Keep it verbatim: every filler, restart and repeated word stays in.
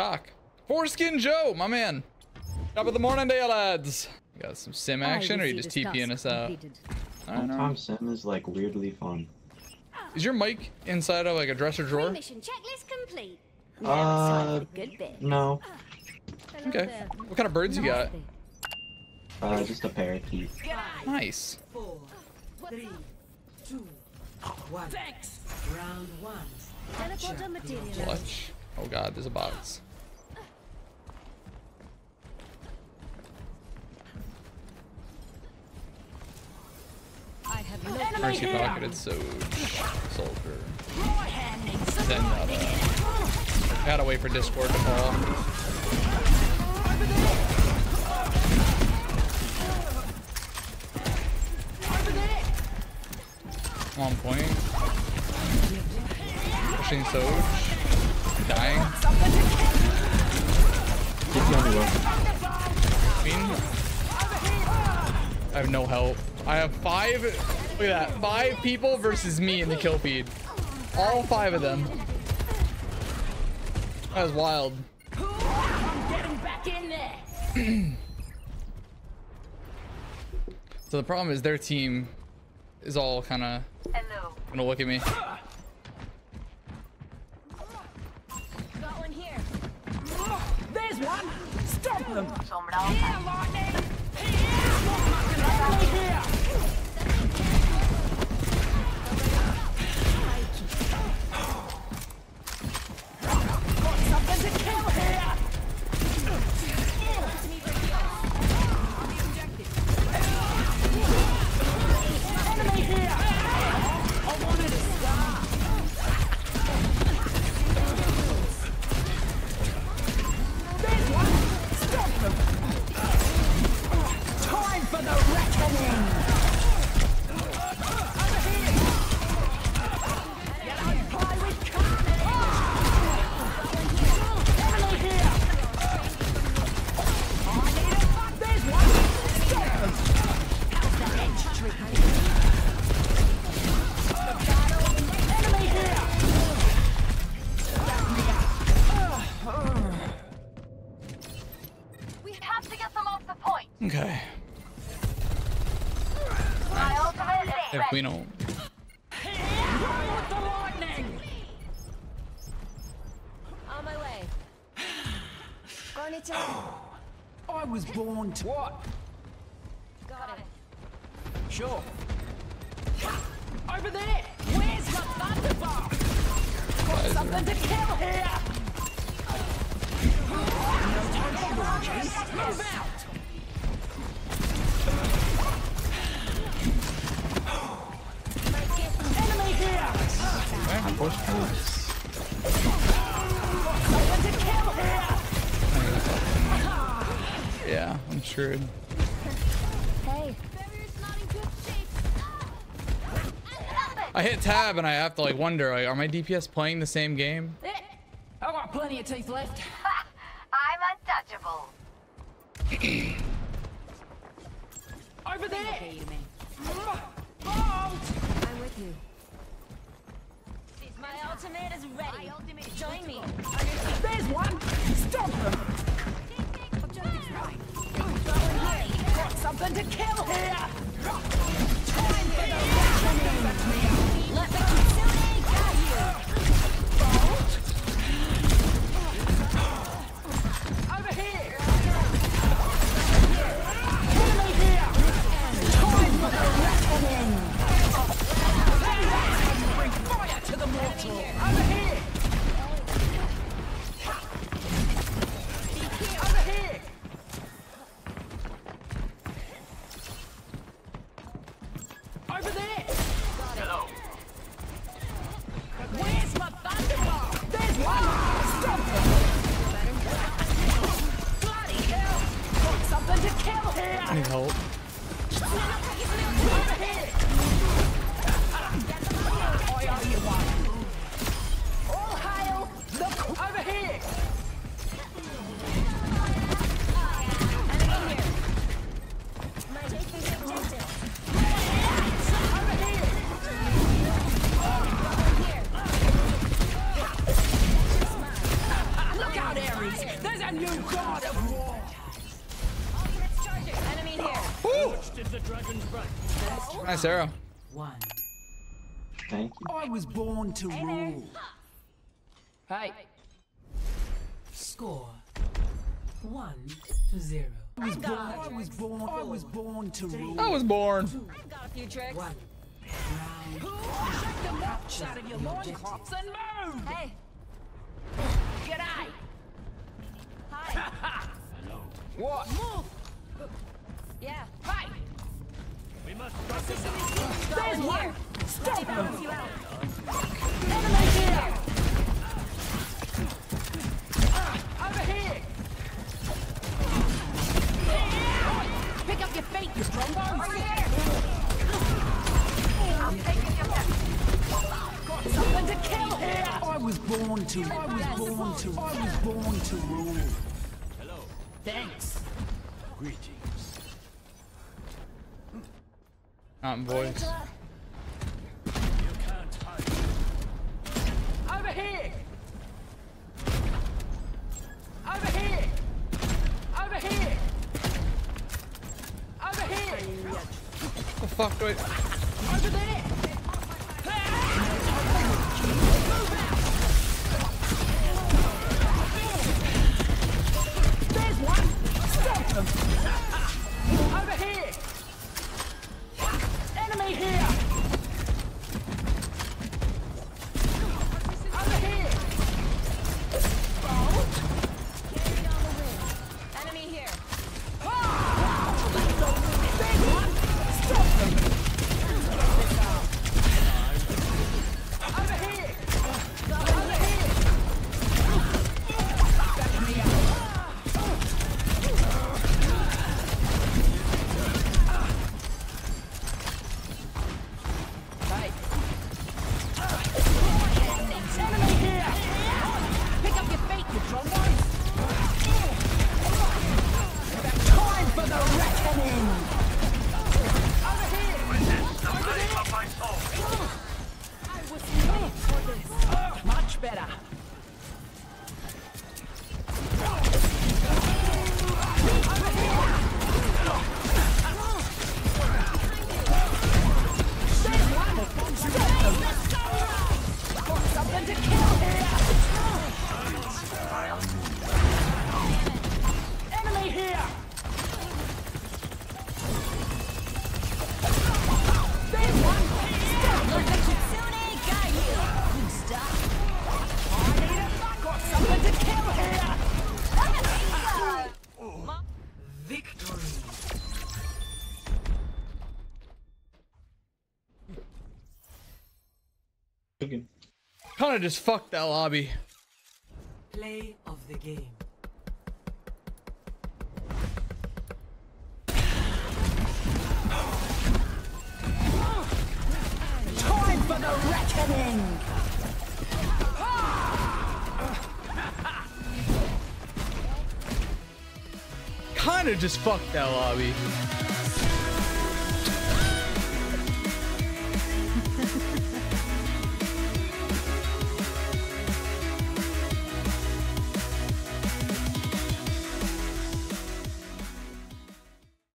Doc. Foreskin Joe, my man. Top of the morning day, lads. You got some sim action, or are you just TPing us out? Sometimes sim is like weirdly fun. Is your mic inside of like a dresser drawer? Mission checklist complete. Uh, no. Okay. What kind of birds you got? Uh, just a parakeet. Nice. Four, three, two, one. Thanks. Round one. Teleporter material. Clutch. Oh god, there's a box. I have no Mercy pocketed 𝐊𝐤𝐢. Soldier. Then uh, gotta wait for Discord to fall. On point. Pushing 𝐊𝐤𝐢. Dying. Queen. I have no help. I have five. Look at that. Five people versus me in the kill feed. All five of them. That was wild. I'm getting back in there. So the problem is their team is all kind of gonna look at me. Got one here. There's one. Stop them. Here, lightning. Here. Got something to kill here. Enemy here. I wanted to stop. There's one. Stop them. Time for the reckoning. Over here. Yellow pie with carnage. Enemy here. I need a fuck. There's one. Stop them. How's the edge trick? Enemy here. We have to get them off the point. Okay. My ultimate is If we don't. Roll with the lightning. on my way. Garnet I was born to what? got it. Sure. Over there. Where's my thunderbolt? Got something to kill here. No time for launches. Move out. Enemy here. Something to kill here. Yeah, I'm screwed. Hey. Barrier's not in good shape. I hit tab and I have to like wonder, like, are my D P S playing the same game? Eh, I've got plenty of teeth left. I'm untouchable. Over there. Bolt. I'm with you. My ultimate is ready. Join me. There's one. Stop them. Objective's right. Got something to kill here. Time for the reckoning. Let the 𝐄𝐤𝐢𝐢 got you. Bolt. Over here. Enemy here. Time for the reckoning. Bring fire to the mortal. Over here. Over here. Over there. Hello. Where's my thunderbolt? There's one. Stop them. Bloody hell. Got something to kill here. I need help. Over here. I owe you one. All hail the qu- over here. My taking the objective. Over here. Here. Look out, Ares. Nice arrow. One. Thank you. I was born to rule. Hey. Score. One to zero. I was born. I was born. I was born to rule. I was born. I've got a few tricks. One. Round. Shake the nuts out of your loincloths and move! Hey! G'day! Hi! What? Move! Yeah. Hi! We must There's one! Stop him! Enemy here! Over here! Pick up your feet, you strong bones! Over here! I'm taking your back. Got something to kill here! I was born to. I was born to. I was born to rule. Hello. Thanks. Greetings. Mountain boys. You can't hide. Over here! Over here! Over here! Over here! What the fuck do I... Over there! There's one! Stop them! Over here! Enemy here! Over here! Carry on the wind. Enemy here! There's one! Stop them! Over here! Over here! Back me up! Hey! Enemy here! Pick up your feet, you trombones! Time for the reckoning! Over here! Over there! I was made for this. Much better. Over here! There's one! Stop them! Got something to kill here! Enemy here! There's one! Stop them! 𝐊𝐞𝐲𝐢𝐢 Good stuff. I need it! Got something to kill here! Victory. Okay. Kinda just fucked that lobby. Play of the game. Time for the reckoning! Kinda just fucked that lobby.